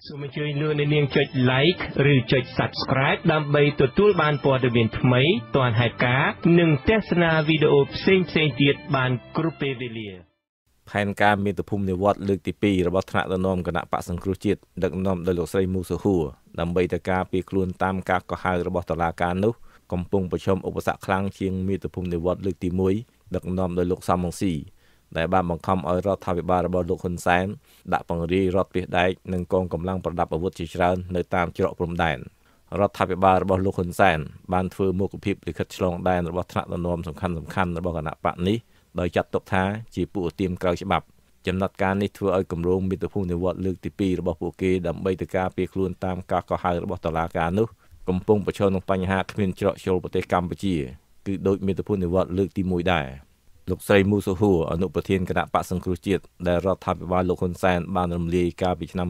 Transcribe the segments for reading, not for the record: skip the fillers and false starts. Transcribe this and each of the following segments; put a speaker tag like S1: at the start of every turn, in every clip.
S1: សូមអញ្ជើញលោកអ្នកនាងចុច like ឬចុច subscribe ដើម្បីទទួលបានព័ត៌មានថ្មីទាន់ហេតុការណ៍និងទស្សនាវីដេអូផ្សេងៗទៀតបានគ្រប់ពេលវេលាផែនការមាតុភូមិនិវត្តលើកទី2របស់ថ្នាក់ដឹកនាំគណៈបក្សសង្គ្រោះជាតិដឹកនាំដោយលោកស្រីមូសុហួរដើម្បីទៅការពារខ្លួនតាមការកោះហៅរបស់តុលាការនោះកំពុងប្រឈមឧបសគ្គខ្លាំងជាងមាតុភូមិនិវត្តលើកទី1ដឹកនាំដោយលោកសំរងស៊ីដែលបានបង្ខំឲ្យរដ្ឋាភិបាលរបស់លោកហ៊ុនសែនដាក់បង្រាយរដ្ឋពាសដែកនិងកងកម្លាំងប្រដាប់អាវុធជាច្រើននៅតាមច្រកព្រំដែនរដ្ឋាភិបាលរបស់លោកហ៊ុនសែនបានធ្វើមុខភាពលិខិតឆ្លងដែនរបស់ថ្នាក់ដឹកនាំសំខាន់ៗរបស់គណៈបកនេះដោយចាត់ទុកថាជាពួកឧទាមក្រៅច្បាប់ចំណាត់ការនេះធ្វើឲ្យគម្រោងមាតុភូមិនិវត្តលើកទី2របស់ពួកគេដើម្បីទៅការពារខ្លួនតាមការកោះហៅរបស់តុលាការនោះកំពុងប្រឈមនឹងបញ្ហាគ្មានច្រកចូលប្រទេសកម្ពុជាគឺដោយមាតុភូមិនិវត្តលើកទី1ដែរលោកស្រីមូសុហួរអនុប្រធានគណៈបក្សសង្គ្រោះជាតិដែលរដ្ឋាភិបាលលោកហ៊ុនសែនបានរំលាយកាលពីឆ្នាំ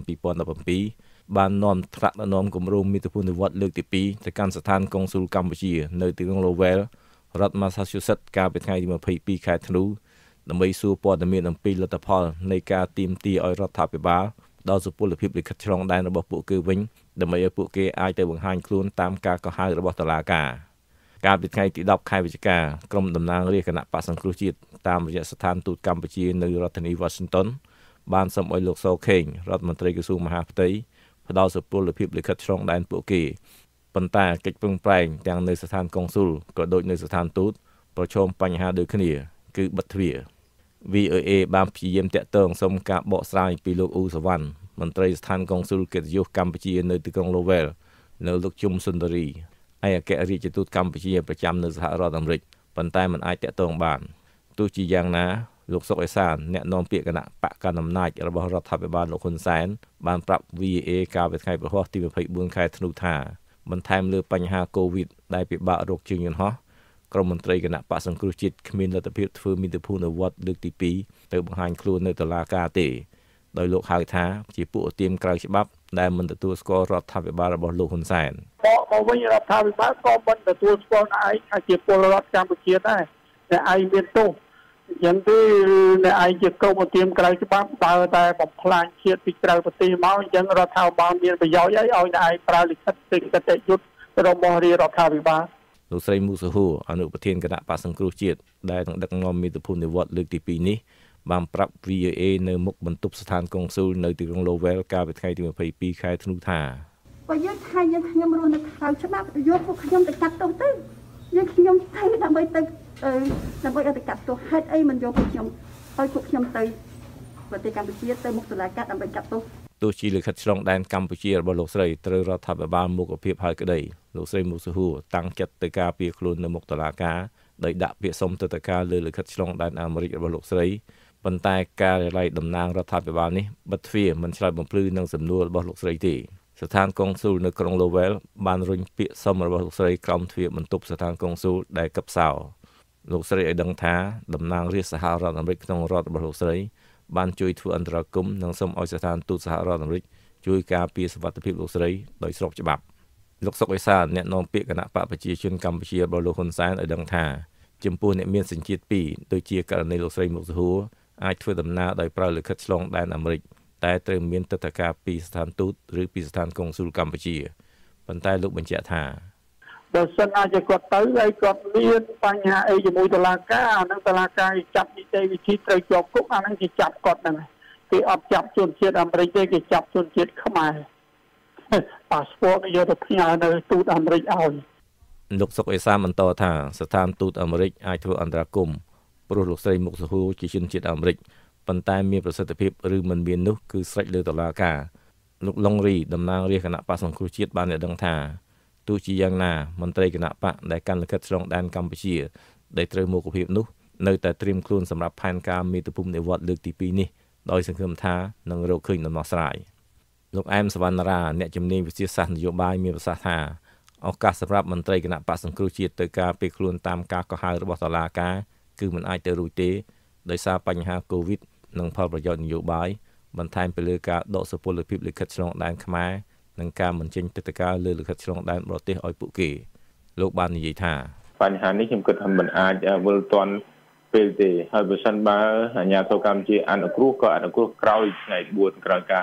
S1: 2017បាននាំថ្នាក់ដឹកនាំគម្រោងមាតុភូមិនិវត្តលើកទី2ទៅកាន់ស្ថានកុងស៊ុលកម្ពុជានៅទីក្រុង Lowell រដ្ឋ Massachusetts កាលពីថ្ងៃទី22ខែធ្នូដើម្បីសួរព័ត៌មានអំពីលទ្ធផលនៃការទាមទារឲ្យរដ្ឋាភិបាលដល់សុពលភាពលិខិតឆ្លងដែនរបស់ពួកគេវិញដើម្បីឲ្យពួកគេអាចទៅបង្ហាញខ្លួនតាមការកោះហៅរបស់តុលាការកាលពីថ្ងៃទី10ខែវិច្ឆិកាក្រុមតំណាងរាស្ត្រគណៈបក្សសង្គ្រោះជាតិតាមរយៈស្ថានទូតកម្ពុជានៅរដ្ឋធានី Washington បានសូមឲ្យលោកសខេងរដ្ឋមន្ត្រីក្រសួងមហាផ្ទៃផ្ដល់សុពលភាពលិខិតឆ្លងដែនពួកគេប៉ុន្តែកិច្ចប្រឹងប្រែងទាំងនៅស្ថានកុងស៊ុលក៏ដូចនៅស្ថានទូតប្រឈមបញ្ហាដូចគ្នាគឺបិទទ្វារ VOA បានព្យាយាមតាក់ទងសុំការបកស្រាយពីលោកអ៊ូសវណ្ណមន្ត្រីស្ថានកុងស៊ុលកិត្តិយសកម្ពុជានៅទីក្រុង Lowell នៅលោកជុំសុន្ទរីឯអគ្គរដ្ឋទូតកម្ពុជាប្រចាំនៅសហរដ្ឋអាមេរិកប៉ុន្តែមិនអាចតាក់ទងបានទោះជាយ៉ាងណាលោកសុកអេសានអ្នកនាំពាក្យគណៈបកកណ្ដាលអំណាចរបស់រដ្ឋាភិបាលលោកហ៊ុនសែនបានប្រាប់ VOA កាលពីថ្ងៃប្រហ័សទី24ខែធ្នូថាបន្ថែមលើបញ្ហា COVID ដែលពិបាករកជើងយន្តហោះក្រុមមន្ត្រីគណៈបក្សសង្គ្រោះជាតិគ្មានលទ្ធភាពធ្វើមាតុភូមិនិវត្តលើកទី2ទៅបង្ហាញខ្លួននៅតុលាការទេដោយលោកហៅថាជាពួកឧទាមក្រៅច្បាប់ដែលមិនទទួលស្គាល់រដ្ឋាភិបាលរបស់លោកហ៊ុនសែន
S2: មកវិញរដ្ឋាភិបាលក៏មិនទទួលស្គាល់ឯងថាជាពលរដ្ឋកម្ពុជាដែរតែឯងមានទោសអញ្ចឹងទេអ្នកឯងជាក្រុមឧទាមក្រៅច្បាប់បើតែបំផ្លាញជាតិពីក្រៅប្រទេសមកអញ្ចឹងរដ្ឋាភិបាលមានប្រយោជន៍អីឲ្យអ្នកឯងប្រើលិខិតសេចក្តីយុទ្ធរបស់រដ្ឋាភិបាល
S1: លោកស្រីមូសុហួរអនុប្រធានគណៈបក្សសង្គ្រោះជាតិដែលនឹងដឹកនាំមាតុភូមិនិវត្តលើកទី2នេះបានប្រាប់ VOA នៅមុខបន្ទប់ស្ថានកុងស៊ុលនៅទីក្រុង Lowell កាលពីថ្ងៃទី22ខែធ្នូថា
S3: បើយើងថាយើងខ្ញុំរស់នៅក្រៅច្បាប់យកពួកខ្ញុំទៅកាត់ទោសទៅយើងខ្ញុំទៅដើម្បីទៅដើម្បីឲ្យទៅកាត់ទោសហេតុអីមិនយកពួកខ្ញុំឲ្យពួកខ្ញុំទៅប្រទេសកម្ពុជាទៅមុខតុលាការដើម្បីកាត់ទោស
S1: ទោះជាលិខិតឆ្លងដែនកម្ពុជារបស់លោកស្រីត្រូវរដ្ឋាភិបាលមុខភាពហើយក្តីលោកស្រីមូសុហួរតាំងចិត្តទៅការពារខ្លួននៅមុខតុលាការដោយដាក់ពាក្យសុំទិដ្ឋាការលើលិខិតឆ្លងដែនអាមេរិករបស់លោកស្រីប៉ុន្តែការិយាល័យតំណាងរដ្ឋាភិបាលនេះបិទទ្វារមិនឆ្លើយបំភ្លឺនឹងសំណួររបស់លោកស្រីទេស្ថានកុងស៊ុលនៅក្រុង Lowell បានរុញពាក្យសុំរបស់លោកស្រីក្រោមទ្វារបន្ទប់ស្ថានកុងស៊ុលដែលកឹបសោលោកស្រីឲ្យដឹងថាតំណាងរាស្ត្រសហរដ្ឋអាមេរិកក្នុងរដ្ឋរបស់លោកស្រីបានជួយធ្វើអន្តរាគមន៍និងសូមឲ្យស្ថានទូតសហរដ្ឋអាមេរិកជួយការពារសុវត្ថិភាពលោកស្រីដោយស្របច្បាប់លោកសុកអេសានអ្នកនាំពាក្យគណៈបកប្រជាជនកម្ពុជារបស់លោកហ៊ុនសែនឲ្យដឹងថាចំពោះអ្នកមានសញ្ជាតិ2ដូចជាករណីលោកស្រីមុកសុហួរអាចធ្វើដំណើរដោយប្រើលិខិតឆ្លងដែនអាមេរិកតែត្រូវមានទិដ្ឋាការពីស្ថានទូតឬពីស្ថានកុងស៊ុលកម្ពុជាប៉ុន្តែលោកបញ្ជាក់ថា
S2: បើសិនអាចគាត់ទៅហើយគាត់មានបញ្ហាអីជាមួយតុលាការអានឹងតុលាការចាប់នីតិវិធីត្រូវជាប់គុកអានឹងគេចាប់គាត់ហ្នឹងគេអត់ចាប់ជនជាតិអាមេរិកទេគេចាប់ជនជាតិខ្មែរប៉ាសពតគេយកទៅផ្ញើនៅទូតអាមេរិកឲ្យ
S1: លោកសុកអេសាបន្តថាស្ថានទូតអាមេរិកអាចធ្វើអន្តរាគមន៍ព្រោះលោកស្រីមុកសុហួរជាជនជាតិអាមេរិកប៉ុន្តែមានប្រសិទ្ធភាពឬមិនមាននោះគឺស្រេចលើតុលាការលោកឡុងរីតំណាងរាស្ត្រគណៈបក្សសង្គ្រោះជាតិបានឲ្យដឹងថាទោះជាយ៉ាងណាមន្ត្រីគណៈបកដែលកាន់លិខិតឆ្លងដែនកម្ពុជាដែលត្រូវមុខភាពនោះនៅតែត្រៀមខ្លួនសម្រាប់ផែនការមាតុភូមិនិវត្តលើកទី2នេះដោយសង្ឃឹមថានឹងរកឃើញដំណោះស្រាយលោកអែមសវណ្ណារាអ្នកជំនាញវិទ្យាសាស្ត្រនយោបាយមានប្រសាសន៍ថាឱកាសសម្រាប់មន្ត្រីគណៈបក្សសង្គ្រោះជាតិទៅការពារខ្លួនតាមការកោះហៅរបស់តុលាការគឺមិនអាចទៅរួចទេដោយសារបញ្ហា COVID និងផលប្រយោជន៍នយោបាយបន្ថែមពីលើការដកសុពលភាពលិខិតឆ្លងដែនខ្មែរនិងការបញ្ចេញទិដ្ឋាការលើលិខិតឆ្លងដែនបរទេសឲ្យពួកគេលោកបាននិយាយថា
S4: បញ្ហានេះខ្ញុំគិតថាមិនអាចវិលទាន់ពេលទេហើយបើសិនបើអាជ្ញាធរកម្ពុជាអនុគ្រោះក៏អនុគ្រោះក្រោយថ្ងៃ4ក្រោយការ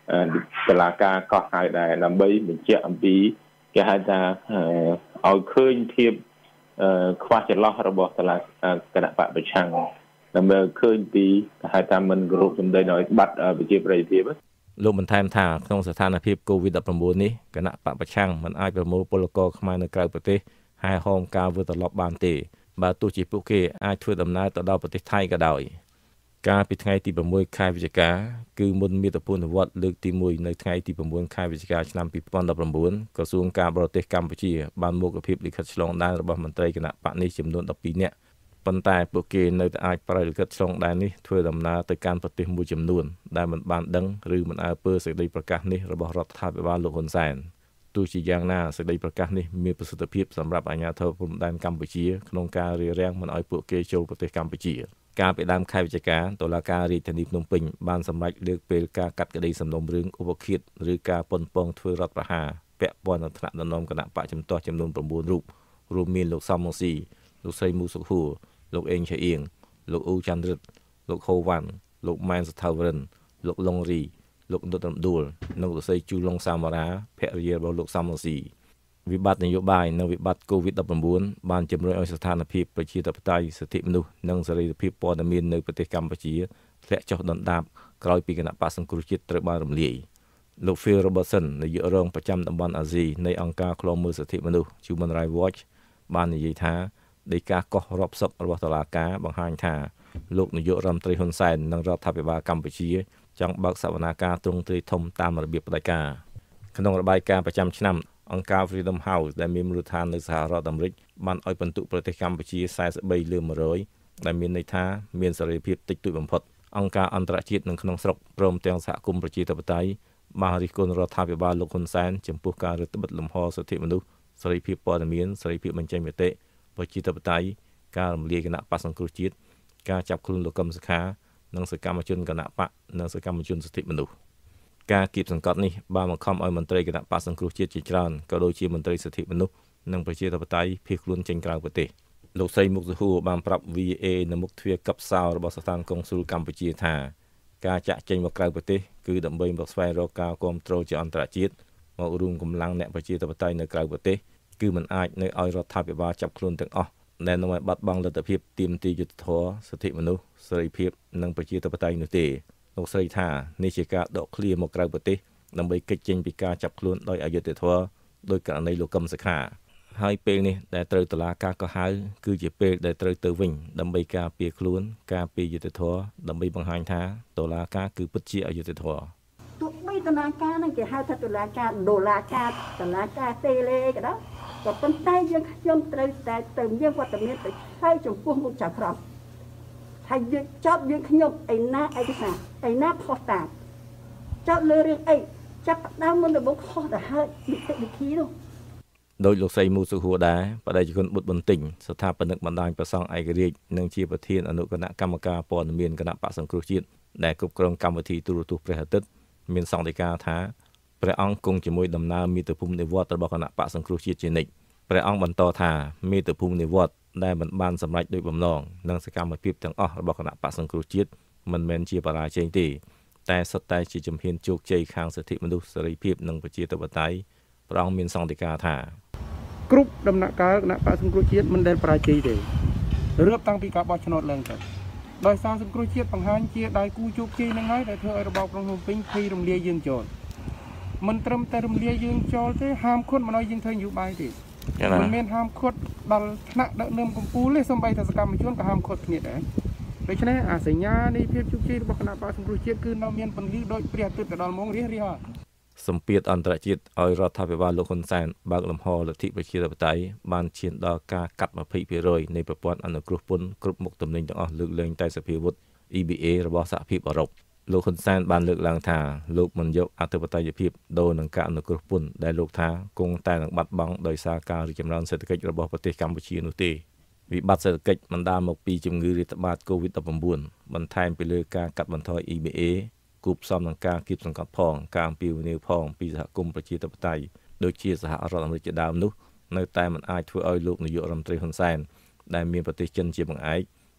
S4: ตลาดการก็หายได้นำไปเหมือนเจ้าปีแกให้จะเอาคืนเทียบคว้าจะล้อระบบตลาดกระดาษปะประชังนำไปคืนปีให้ทำมันกรุ๊ปจำได้หน่อยบัตรไปเจียบไรเทียบ
S1: โลกมันแทนท่าក្នុងស្ថានភាពโควิด-19 នេះគណៈបកប្រឆាំងមិនអាចប្រមូលពលករខ្មែរនៅក្រៅប្រទេសហើយហោមការវិលត្រឡប់បានទេបើទោះជាពួកគេអាចធ្វើដំណើរទៅដល់ប្រទេសថៃក៏ដោយកាលពីថ្ងៃទី6ខែវិច្ឆិកាគឺមុនមាតុភូមិនិវត្តន៍លើកទី1នៅថ្ងៃទី9ខែវិច្ឆិកាឆ្នាំ2019ក្រសួងការបរទេសកម្ពុជាបានមកភាពលិខិតឆ្លងដែនរបស់មន្ត្រីគណៈបកនេះចំនួន12នាក់ប៉ុន្តែពួកគេនៅតែអាចប្រើលិខិតឆ្លងដែននេះធ្វើដំណើរទៅកាន់ប្រទេសមួយចំនួនដែលមិនបានដឹងឬមិនអើពើសេចក្តីប្រកាសនេះរបស់រដ្ឋាភិបាលលោកហ៊ុនសែនទោះជាយ៉ាងណាសេចក្តីប្រកាសនេះមានប្រសិទ្ធភាពសម្រាប់អាជ្ញាធរព្រំដែនកម្ពុជាក្នុងការរារាំងមិនឲ្យពួកគេចូលប្រទេសកម្ពុជាកាលពីដើមខែវិច្ឆិកាតុលាការរាជធានីភ្នំពេញបានសម្រេចលើកពេលការកាត់ក្តីសំណុំរឿងឧបឃាតឬការប៉ុនប៉ងធ្វើរដ្ឋប្រហារពាក់ព័ន្ធនឹងថ្នាក់ដឹកនាំគណៈបកជំទាស់ចំនួន9រូបរួមមានលោកសំរងស៊ីលោកស្រីមូសុខួរលោកអេងឆៃអៀងលោកអ៊ូច័ន្ទរិទ្ធលោកហូវ៉ាន់លោកម៉ែនសថាវរិនលោកឡុងរីលោកនុតរំដួលនិងលោកស្រីជូឡុងសាមារ៉ាភរិយារបស់លោកសំរងស៊ីវិបត្តិនយោបាយនិងវិបត្តិ COVID-19 បានជំរុញឲ្យស្ថានភាពប្រជាធិបតេយ្យសិទ្ធិមនុស្សនិងសេរីភាពព័ត៌មាននៅប្រទេសកម្ពុជាធ្លាក់ចុះដុនដាបក្រោយពីគណៈបកសង្គ្រោះជាតិត្រូវបានរំលាយលោក Phil Robertson នាយករងប្រចាំតំបន់អាស៊ីនៃអង្គការឃ្លាំមើលសិទ្ធិមនុស្ស Human Rights Watch បាននិយាយថាដីកាកោះរាប់សិបរបស់តុលាការបង្ហាញថាលោកនាយករដ្ឋមន្ត្រីហ៊ុនសែននិងរដ្ឋាភិបាលកម្ពុជាចង់បើកសវនាការទ្រង់ទ្រាយធំតាមរបៀបផ្ដាច់ការក្នុងរបាយការណ៍ប្រចាំឆ្នាំអង្គការ Freedom House ដែលមានមូលដ្ឋាននៅសហរដ្ឋអាមេរិកបានឲ្យពិន្ទុប្រទេសកម្ពុជា43លើ100ដែលមានន័យថាមានសេរីភាពតិចតួចបំផុតអង្គការអន្តរជាតិនិងក្នុងស្រុកព្រមទាំងសហគមន៍ប្រជាធិបតេយ្យបានរិះគន់រដ្ឋាភិបាលលោកហ៊ុនសែនចំពោះការរឹតបន្តឹងលំហសិទ្ធិមនុស្សសេរីភាពព័ត៌មានសេរីភាពបញ្ចេញមតិប្រជាធិបតេយ្យការរំលាយគណៈបកសង្គ្រោះជាតិការចាប់ខ្លួនលោកកឹមសុខានិងសកម្មជនគណៈបកនិងសកម្មជនសិទ្ធិមនុស្សការគៀបសង្កត់នេះបានបង្ខំឲ្យមន្ត្រីគណៈបកសង្គ្រោះជាតិជាច្រើនក៏ដូចជាមន្ត្រីសិទ្ធិមនុស្សនិងប្រជាធិបតេយ្យភៀសខ្លួនចេញក្រៅប្រទេសលោកស្រីមុកសុហួរបានប្រាប់ VOA នៅមុខទ្វារកັບសោរបស់ស្ថានកុងស៊ុលកម្ពុជាថាការចាក់ចេញមកក្រៅប្រទេសគឺដើម្បីមកស្វែងរកការគាំទ្រជាអន្តរជាតិមករួមកម្លាំងអ្នកប្រជាធិបតេយ្យនៅក្រៅប្រទេសគឺមិនអាចនៅឲ្យរដ្ឋាភិបាលចាប់ខ្លួនទាំងអស់ដែលនាំឲ្យបាត់បង់លទ្ធភាពទាមទារយុត្តិធម៌សិទ្ធិមនុស្សសេរីភាពនិងប្រជាធិបតេយ្យនោះទេលោកស្រីថានេះជាការដកឃ្លាមកក្រៅប្រទេសដើម្បីគេចចេញពីការចាប់ខ្លួនដោយអយុត្តិធម៌ដោយករណីលោកកឹមសុខាហើយពេលនេះដែលត្រូវតុលាការកោះហៅគឺជាពេលដែលត្រូវទៅវិញដើម្បីការពារខ្លួនការពារយុត្តិធម៌ដើម្បីបង្ហាញថាតុលាការគឺពិតជាអយុត្តិធម៌
S3: ទោះបីតុលាការនឹងគេហៅថាតុលាការដុល្លារការតុលាការតេឡេក៏ដោយក៏ប៉ុន្តែយើងខ្ញុំត្រូវតែទៅមានវត្តមានទៅហើយចំពោះមុខចៅក្រមថាយើងចោតយើងខ្ញុំឯណាឯកសារឯណាខុសតាមចោតលើរឿងអីចាប់ដើមមុនដំបូងខុសទៅហើយវិធីនោះ
S1: ដោយលោកស្រីមូសុហួរដែរបដិជនបុត្របន្ទិញស្ថាបនិកបណ្ដាញប្រសង់ឯករាជ្យនិងជាប្រធានអនុគណៈកម្មការព័ត៌មានគណៈបកសង្គ្រោះជាតិដែលគ្រប់គ្រងកម្មវិធីទូរទស្សន៍ព្រះអាទិត្យមានសង្កេតការថាព្រះអង្គគង់ជាមួយដំណើរមាតុភូមិនិវត្តន៍របស់គណៈបកសង្គ្រោះជាតិជានិច្ចព្រះអង្គបន្តថាមាតុភូមិនិវត្តន៍ដែលមិនបានសម្រេចដោយបំណងនិងសកម្មភាពទាំងអស់របស់គណៈបកសង្គ្រោះជាតិមិនមែនជាបរាជ័យទេតែសុទ្ធតែជាជំហានជោគជ័យខាងសិទ្ធិមនុស្សសេរីភាពនិងប្រជាធិបតេយ្យព្រះអង្គមានសង្កេតការថា
S2: គ្រប់ដំណាក់កាលគណៈបកសង្គ្រោះជាតិមិនដែលបរាជ័យទេរៀបតាំងពីការបោះឆ្នោតឡើងទៅដោយសារសង្គ្រោះជាតិបង្ហាញជាដៃគូជោគជ័យនឹងហើយដែលធ្វើឲ្យរបបក្រុងភ្នំពេញភ័យរំលាយយើងចូលមិនត្រឹមតែរំលាយយើងចូលទេហាមឃាត់មិនឲ្យយើងធ្វើនយោបាយទេមិនមែនហាមឃាត់ដល់ថ្នាក់ដឹកនាំកម្ពុជាទេសូម្បីតែសកម្មជនក៏ហាមឃាត់គ្នាដែរដូច្នេះអាសញ្ញានៃភាពជោគជ័យរបស់គណៈបកសង្គ្រោះជាតិគឺនៅមានពន្លឺដោយព្រះអាទិត្យទៅដល់ម៉ោងរះហើយ
S1: សម្ពាធអន្តរជាតិឲ្យរដ្ឋាភិបាលលោកហ៊ុនសែនបើកលំហលទ្ធិប្រជាធិបតេយ្យបានឈានដល់ការកាត់ 20% នៃប្រព័ន្ធអនុគ្រោះពន្ធគ្រប់មុខទំនិញទាំងអស់លើកលែងតែសភាវុធ EBA របស់សហភាពអឺរ៉ុបលោកហ៊ុនសែនបានលើកឡើងថាលោកមិនយកអធិបតេយ្យភាពដូរនឹងការអនុគ្រោះពន្ធដែលលោកថាគង់តែនឹងបាត់បង់ដោយសារការរីកចម្រើនសេដ្ឋកិច្ចរបស់ប្រទេសកម្ពុជានោះទេវិបត្តិសេដ្ឋកិច្ចបណ្ដាលមកពីជំងឺរាតត្បាត COVID-19 បន្ថែមពីលើការកាត់បន្ថយ EBA គូផ្សំនឹងការគៀបសង្កត់ផងការអំពាវនាវផងពីសហគមន៍ប្រជាធិបតេយ្យដូចជាសហរដ្ឋអាមេរិកជាដើមនោះនៅតែមិនអាចធ្វើឲ្យលោកនាយករដ្ឋមន្ត្រីហ៊ុនសែនដែលមានប្រទេសចិនជាបង្អែក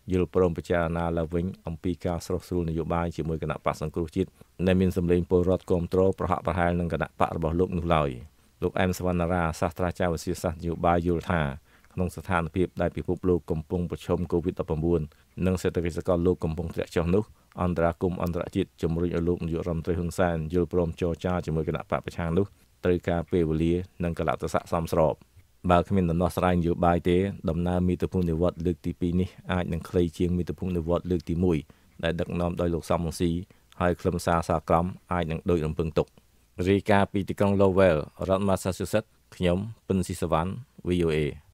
S5: យល់ព្រមពិចារណាឡើងវិញអំពីការស្រោះស្រួលនយោបាយជាមួយគណៈបកសង្គ្រោះជាតិដែលមានសម្លេងពលរដ្ឋគាំទ្រប្រហាក់ប្រហែលនឹងគណៈបករបស់លោកនោះឡើយលោកអែមសវណ្ណារាសាស្ត្រាចារ្យវិទ្យាសាស្ត្រនយោបាយយល់ថាក្នុងស្ថានភាពដែលពិភពលោកកំពុងប្រឈម COVID-19 និងសេដ្ឋកិច្ចសកលលោកកំពុងធ្លាក់ចុះនោះអន្តរាគមន៍អន្តរជាតិជំរុញឲ្យលោកនាយករដ្ឋមន្ត្រីហ៊ុនសែនយល់ព្រមចរចាជាមួយគណៈបកប្រឆាំងនោះត្រូវការពេលវេលានិងកលៈទេសៈសមស្របបើគ្មានដំណោះស្រាយនយោបាយទេដំណើរមាតុភូមិនិវត្តន៍លើកទី2នេះអាចនឹងខ្លីជាងមាតុភូមិនិវត្តន៍លើកទី1ដែលដឹកនាំដោយលោកសំរងស៊ីហើយខ្លឹមសារសារក្រមអាចនឹងដូចរំពឹងទុករាយការណ៍ពីទីក្រុង Lowell រដ្ឋ Massachusetts ខ្ញុំពិនស៊ីសវណ្ណ VOA